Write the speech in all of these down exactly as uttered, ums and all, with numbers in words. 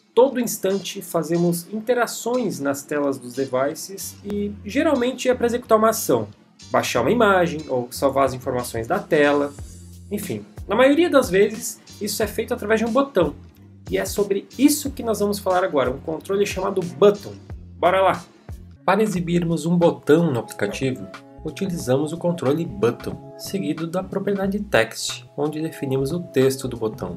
todo instante fazemos interações nas telas dos devices e geralmente é para executar uma ação, baixar uma imagem ou salvar as informações da tela, enfim. Na maioria das vezes isso é feito através de um botão e é sobre isso que nós vamos falar agora, um controle chamado Button. Bora lá! Para exibirmos um botão no aplicativo, utilizamos o controle Button, seguido da propriedade Text, onde definimos o texto do botão.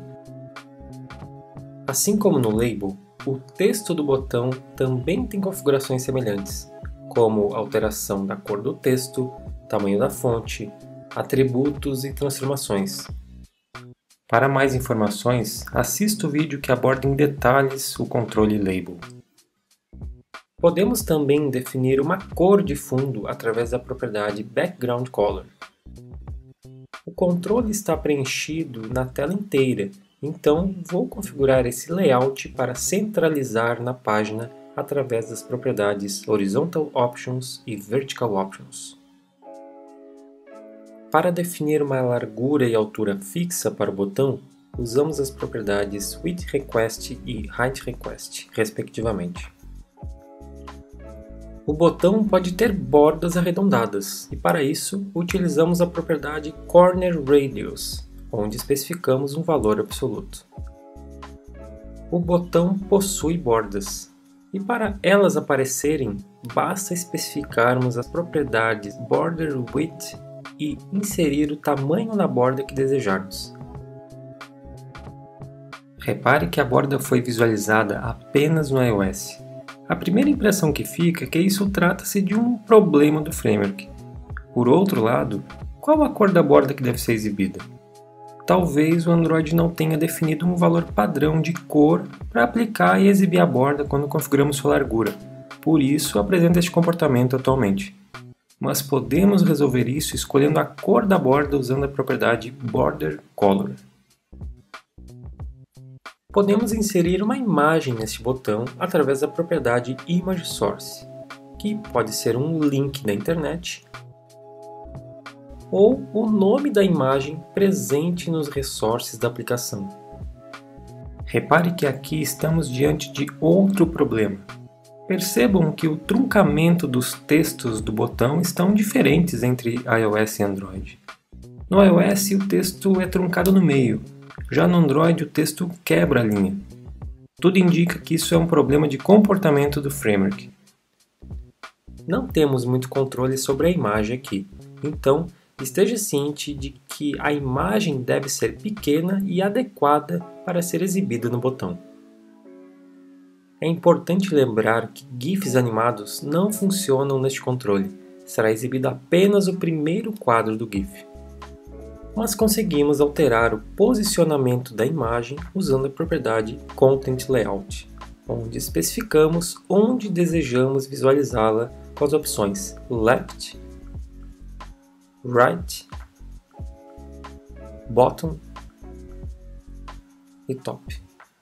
Assim como no Label, o texto do botão também tem configurações semelhantes, como alteração da cor do texto, tamanho da fonte, atributos e transformações. Para mais informações, assista o vídeo que aborda em detalhes o controle Label. Podemos também definir uma cor de fundo através da propriedade Background Color. O controle está preenchido na tela inteira, então vou configurar esse layout para centralizar na página através das propriedades Horizontal Options e Vertical Options. Para definir uma largura e altura fixa para o botão, usamos as propriedades Width Request e Height Request, respectivamente. O botão pode ter bordas arredondadas, e para isso utilizamos a propriedade Corner Radius, onde especificamos um valor absoluto. O botão possui bordas, e para elas aparecerem, basta especificarmos as propriedades Border Width e inserir o tamanho da borda que desejarmos. Repare que a borda foi visualizada apenas no iOS. A primeira impressão que fica é que isso trata-se de um problema do framework. Por outro lado, qual a cor da borda que deve ser exibida? Talvez o Android não tenha definido um valor padrão de cor para aplicar e exibir a borda quando configuramos sua largura, por isso apresenta este comportamento atualmente. Mas podemos resolver isso escolhendo a cor da borda usando a propriedade Border Color. Podemos inserir uma imagem neste botão através da propriedade Image Source, que pode ser um link da internet ou o nome da imagem presente nos resources da aplicação. Repare que aqui estamos diante de outro problema. Percebam que o truncamento dos textos do botão estão diferentes entre iOS e Android. No iOS o texto é truncado no meio, já no Android o texto quebra a linha. Tudo indica que isso é um problema de comportamento do framework. Não temos muito controle sobre a imagem aqui, então esteja ciente de que a imagem deve ser pequena e adequada para ser exibida no botão. É importante lembrar que GIFs animados não funcionam neste controle, será exibido apenas o primeiro quadro do GIF. Mas conseguimos alterar o posicionamento da imagem usando a propriedade Content Layout, onde especificamos onde desejamos visualizá-la com as opções Left, Right, Bottom e Top.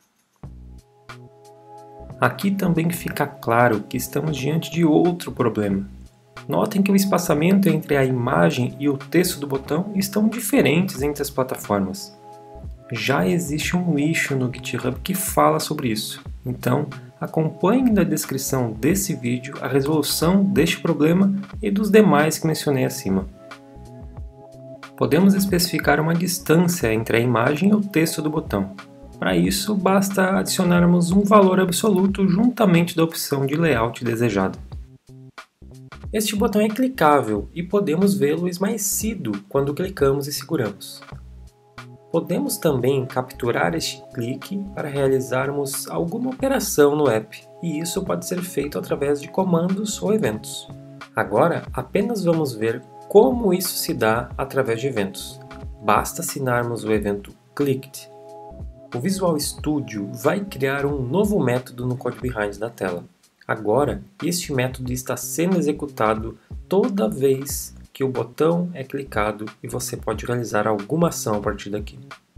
Aqui também fica claro que estamos diante de outro problema. Notem que o espaçamento entre a imagem e o texto do botão estão diferentes entre as plataformas. Já existe um issue no GitHub que fala sobre isso, então acompanhe na descrição desse vídeo a resolução deste problema e dos demais que mencionei acima. Podemos especificar uma distância entre a imagem e o texto do botão. Para isso, basta adicionarmos um valor absoluto juntamente da opção de layout desejada. Este botão é clicável e podemos vê-lo esmaecido quando clicamos e seguramos. Podemos também capturar este clique para realizarmos alguma operação no app, e isso pode ser feito através de comandos ou eventos. Agora, apenas vamos ver como isso se dá através de eventos. Basta assinarmos o evento Clicked. O Visual Studio vai criar um novo método no Code Behind da tela. Agora, este método está sendo executado toda vez que o botão é clicado e você pode realizar alguma ação a partir daqui.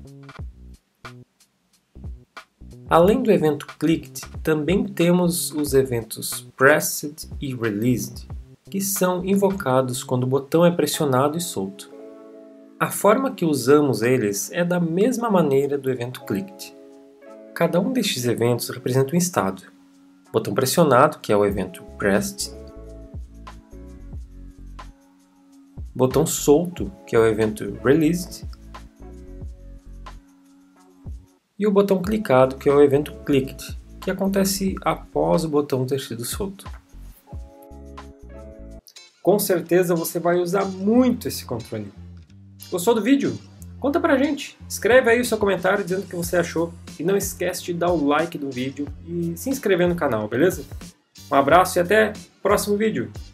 Além do evento Clicked, também temos os eventos Pressed e Released, que são invocados quando o botão é pressionado e solto. A forma que usamos eles é da mesma maneira do evento Clicked. Cada um destes eventos representa um estado. Botão pressionado, que é o evento pressed. Botão solto, que é o evento released. E o botão clicado, que é o evento clicked, que acontece após o botão ter sido solto. Com certeza você vai usar muito esse controle. Gostou do vídeo? Conta pra gente! Escreve aí o seu comentário dizendo o que você achou e não esquece de dar o like do vídeo e se inscrever no canal, beleza? Um abraço e até o próximo vídeo!